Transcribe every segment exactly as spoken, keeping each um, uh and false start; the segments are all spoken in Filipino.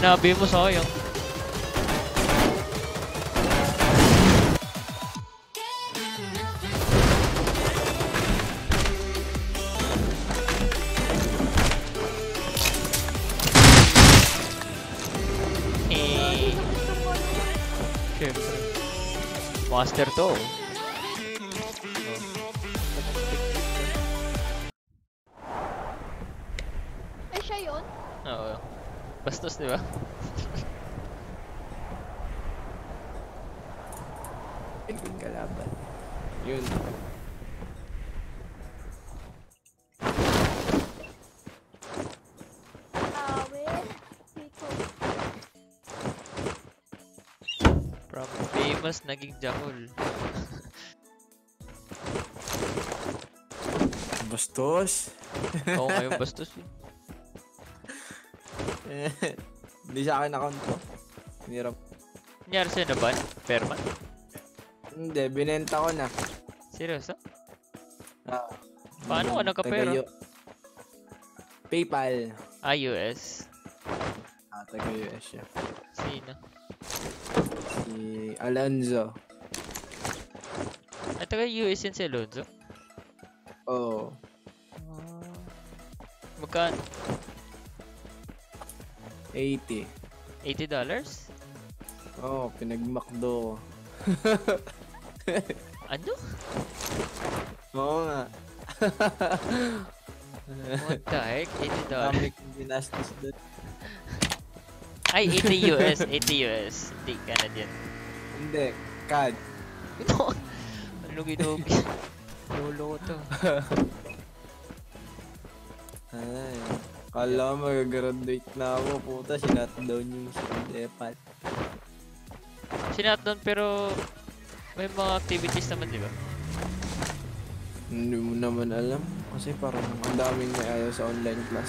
sinabi mo sayang. Eh. Siyempre. Master to. Ay, siya yun? Oo. Bastos, di ba? Yung kalaban. Yun. Awit. Dito. From famous naging Jahul. Bastos. Oo, ngayon bastos yun. Hindi sa akin account to. Hirap. Nangyari sa'yo na ba? Perman? Hindi, binenta ko na. Seryoso? Ah, Paano ka nagkapera? taga-U- PayPal. Ah, U S. Ah, taga-U S siya. Sino? Si Alonzo. Ay, taga U S yun si Alonzo? Oo. Ah. Magkano? eighty. eighty dollars? Oo, oh, pinag-McDo ko. Ano? Oo nga. What the heck? eighty dollars? Dami kong ginastos doon. Ay, eighty U S. eighty U S. Hindi, Canadian. Hindi, C A D. Ito! Ano ginugi? Lolo ko to. Ay, kala mo mag-graduate na ako. Puta, sinat down yung Depat. Sinat doon pero may mga activities naman, di ba? Hindi mo naman alam. Kasi parang ang daming may ayaw sa online class.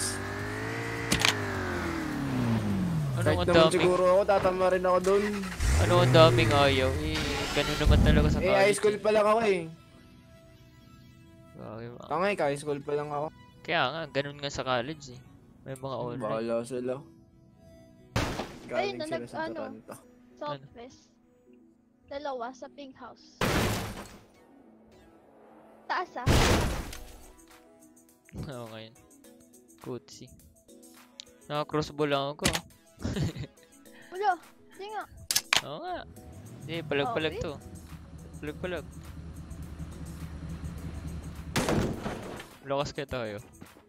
Ano Kahit ang naman daming, siguro ako, tatama rin ako doon. ano ang daming ayaw? Eh, ganun naman talaga sa Eh, college. high school pa lang ako eh. Okay, ma- Tangay ka, high school pa lang ako. Kaya nga, ganun nga sa college eh. May mga online. Bahala sila. Galing Ayun na, sila nag- sa ano? Toronto. Southwest. Dalawa sa pink house. Taas ah. Oo, ngayon. Kutsi. Naka-crossbow lang ako. Wala. Hindi nga. Oo nga. Hindi, palag-palag Okay. to. Palag-palag. Lakas kaya tayo.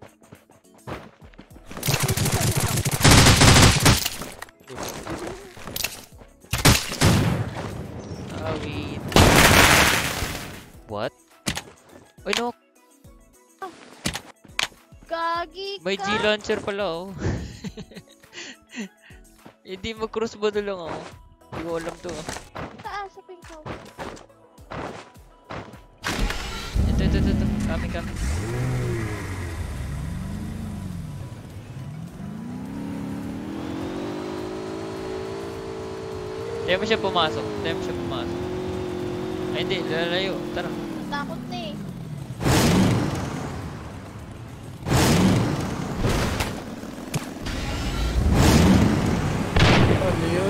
Ah, wait. What? Ay, no. Gagi May ka. G-launcher pala, oh. Hindi mag-crossbow na lang ako. Hindi ko alam to, ah. Taas sa pink house. Ito, ito, ito, ito. Kami, kami. Hindi mo siya pumasok. Hindi mo siya pumasok. Ay, hindi. Lalayo. Tara. Takot na eh. Ano yun?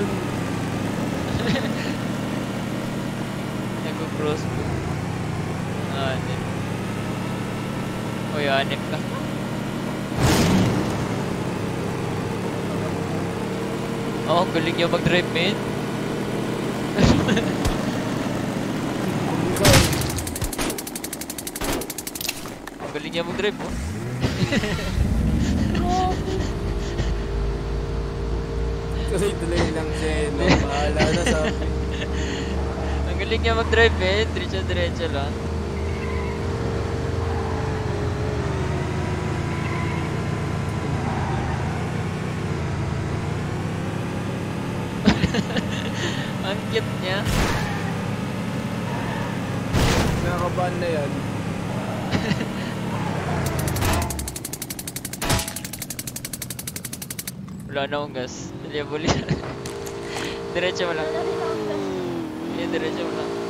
Nag-crossbow. Anip. Uy, anip ka. Oh, galing niya mag-drive, man. Ang galing niya mag-drive, oh. Tuloy-tuloy lang siya eh, no? Bahala na sa akin. Ang galing niya mag-drive, eh. Diretso-diretso lang. Ang cute niya. Nakakabahan na yan. Wala na akong gas. Dali-buli. Diretso mo lang. Wala rin akong gas. Hindi, diretso mo lang.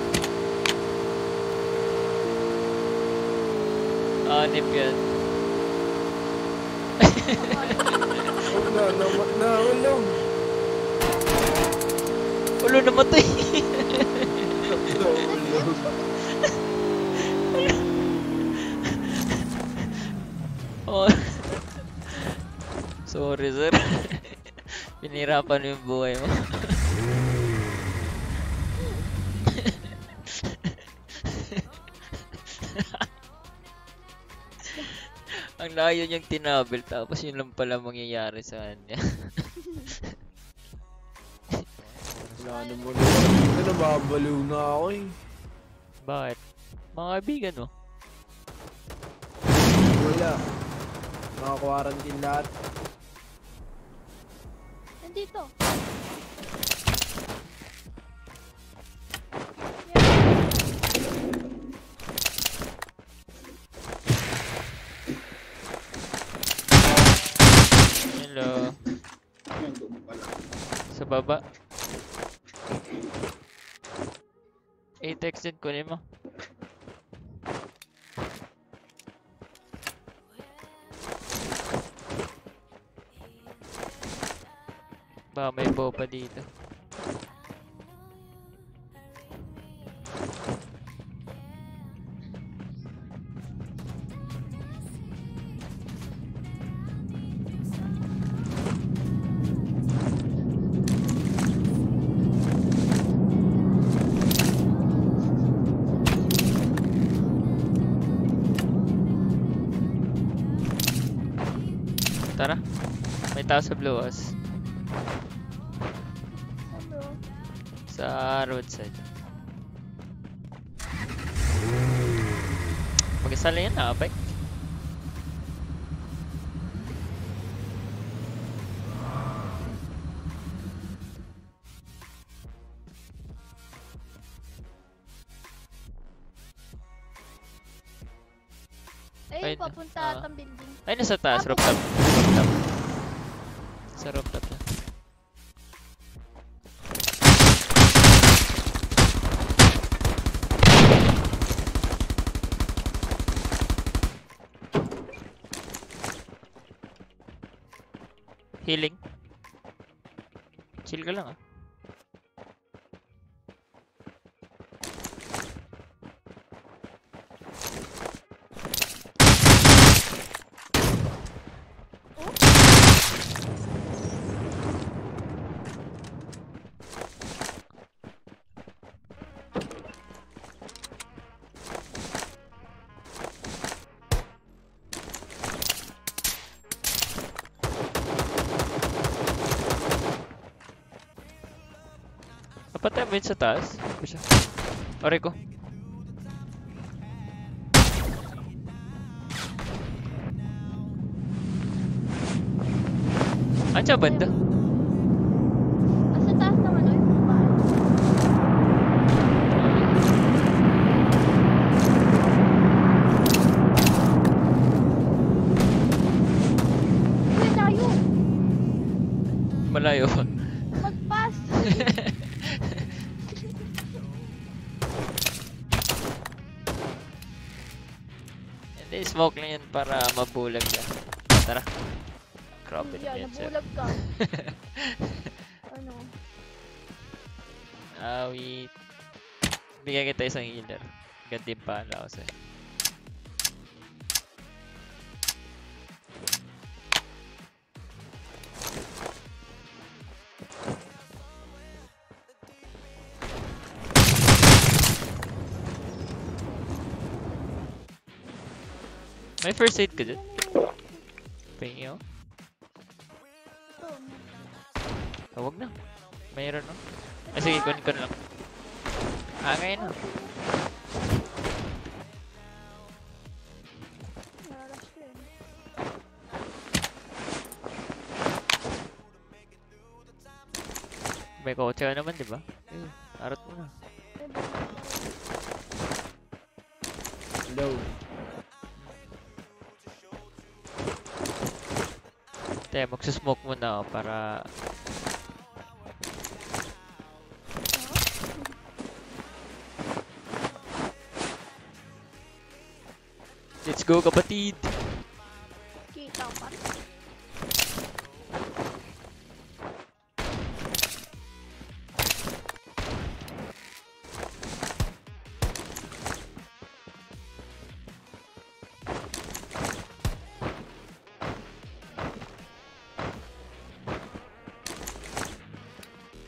Anip yan. Huwag na, na, nahulong. Ulo, namatay. Oh. Sorry, sir. Pinirapan mo yung buhay mo. Ang layo niyang tinabel tapos yun lang pala mangyayari sa kanya. Wala na mo na. Ito nababaliw na ako eh. Bakit? Mga kaibigan mo. Wala. Naka-quarantine lahat. Nandito. Hello. Sa baba. A-text din kunin mo. Ba, may boba dito. Tara. May tao sa Blue House. Ano? Sa roadside. Mag-isa lang yan, nakabike. Ay, Ayun na. papunta Ah. atang building. Ay, nasa taas, Ah, rooftop. Rooftop. Sa rooftop na. Healing. Chill ka lang ah. Napatay mo yun sa taas? Ano siya? Aray ko. Ah, siya banda? Nasa taas naman o yung bahay. Uy, layo! Malayo pa. Mag-pass! Hindi, smoke lang yan para mabulag ka. Tara. Grabe Yan, naman yan, sir. nabulag ka. Ano? Ah, wait. Bigyan kita isang healer. Gantimpala ako sa'yo. May first aid ka dyan? Pahingi ako. Ito. Ah, wag na. Mayroon no? Ah, sige, kunin ko na lang. Ah, ngayon na. Nararush ko yun. May kotse ka naman, di ba? Eh, arat mo na. Ay, bakit? Hello. Te, magsusmoke muna ako para... Let's go, kapatid! Kita ko pa.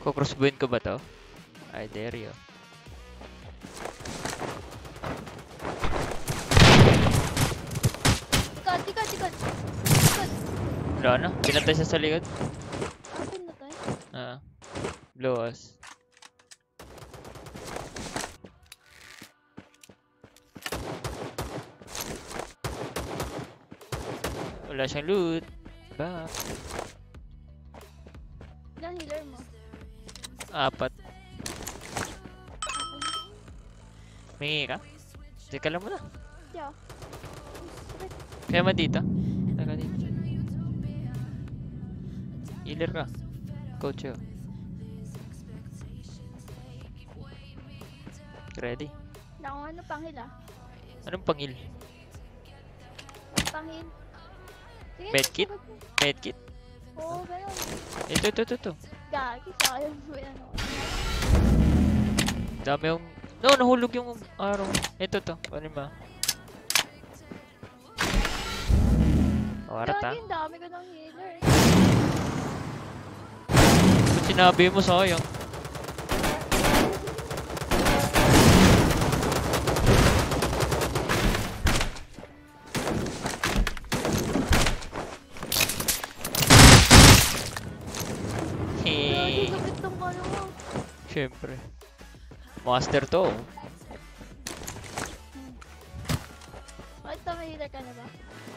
Kukrossbowin ko ba to? I dare you. Tikad, tikad, tikad. Tikad. Wala na. Pinatay siya sa likod. Akin na tayo. Ah. Blow us. Wala siyang loot. Ba? Ilang healer mo? Apat. May ka? Teka lang muna. Yeah. Kaya man dito. Teka dito. Healer ka. Coach yun. Ready? Wala akong ano, panghil ah. Anong pangil? Panghil. Sige, Medkit? sagot mo. Medkit? Oo, ganun. Ito, ito, ito, ito. Gagi, sayang mo yan. oh. Dami yung... No, nahulog yung araw. Ito, to. Ano ba? Warat ha? Gagi, ang dami ko ng healer. Ba't sinabi mo sayang? Gagi, lupit ng ano mo. Siyempre. Master to. Bakit na may healer ka na ba?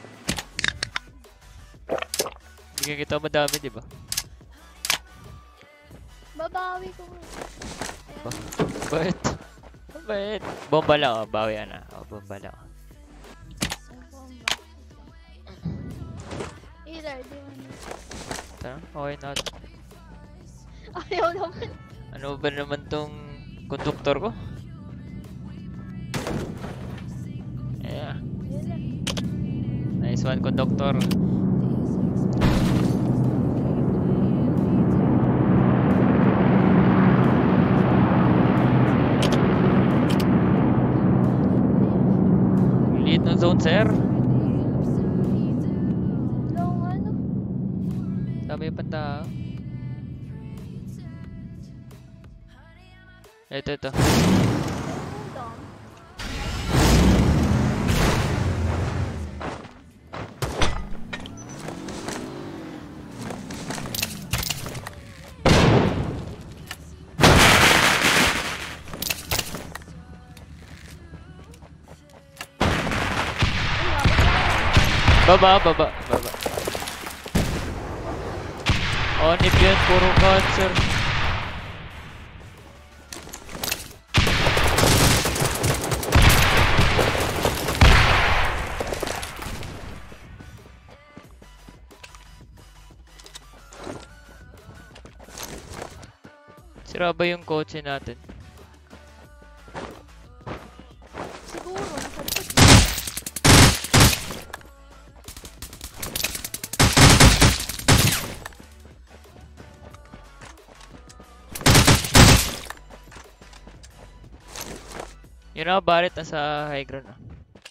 Bigyan kita madami, di ba? Babawi ko mo. Ba? Ayan. Bakit? Bakit? Bomba lang, oh. Bawi na. Oh, bomba lang. Ang bomba. Healer, di mo na. Tara, okay na. Ayaw naman. Ano ba naman tong konduktor ko? Yeah. Yun lang. Nice one, konduktor. Liit ng zone, sir. Long ano? Dami yung panta. Ito, ito. Ayun lang. Baba, baba, baba. On if yan, puro cancer. Sira ba yung kotse natin? Siguro, nasalpot. Yun na, Barret nasa high ground na.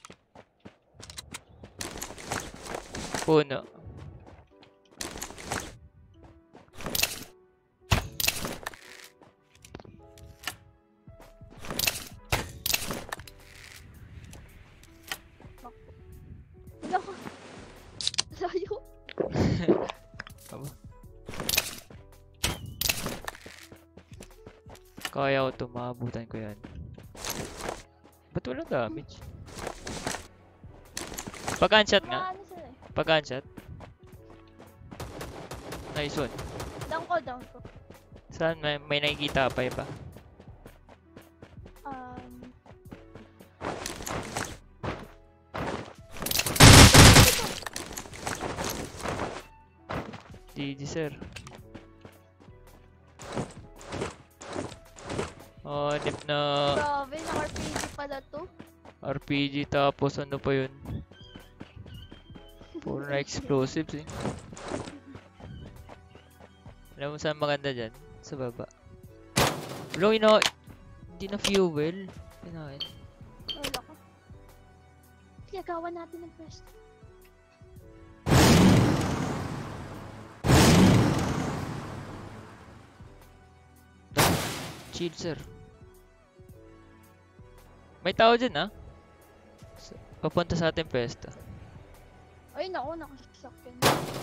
Puno. Wala ko. Layo. Aba. Kaya ko ito, maabutan ko yan. Ba't walang damage? Pag-unshot nga. Ano sila eh. Pag-unshot. Nice one. Down ko, down ko. Saan may, may nakikita pa iba? Um... G G sir. Oh, nip na Grabe, naka-R P G pala to. R P G tapos ano pa yun? Puro na explosives eh. Alam mo saan maganda dyan? Sa baba. Wala, ina... Hindi na fuel. Pinahin. Wala ko. Sige, gawan natin ng quest. Chill, sir. May tao dyan, ha? Sa- Papunta sa ating pesta. Ay, naku, nakasasakyan.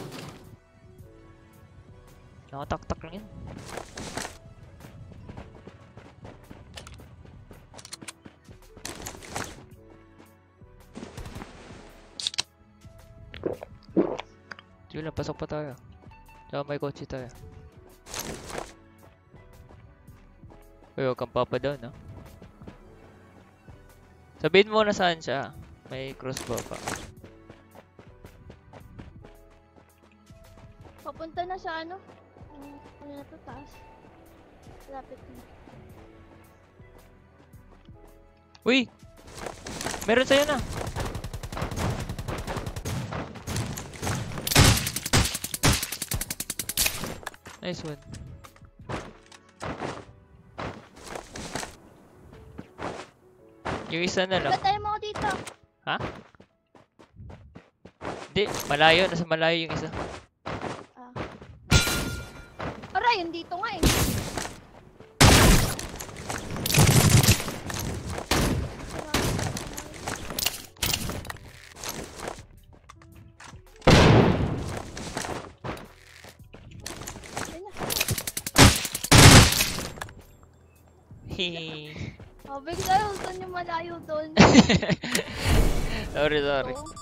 Nakataktak lang yan. Sige lang, pasok pa tayo. Tsaka may kotse tayo. Uy, huwag kang papadown, no? Sabihin mo na saan siya. May crossbow pa. Papunta na sa ano? Ano ano na to, taas. Lapit na. Uy! Meron sa'yo na! Nice one. Yung isa na lang. Patay mo ako dito. Ha? Hindi, malayo. Nasa malayo yung isa. Ah. Aray, yun dito nga eh. Ayun na. Hehe. Oh, bigla yung doon yung malayo doon. Sorry, sorry. Oo.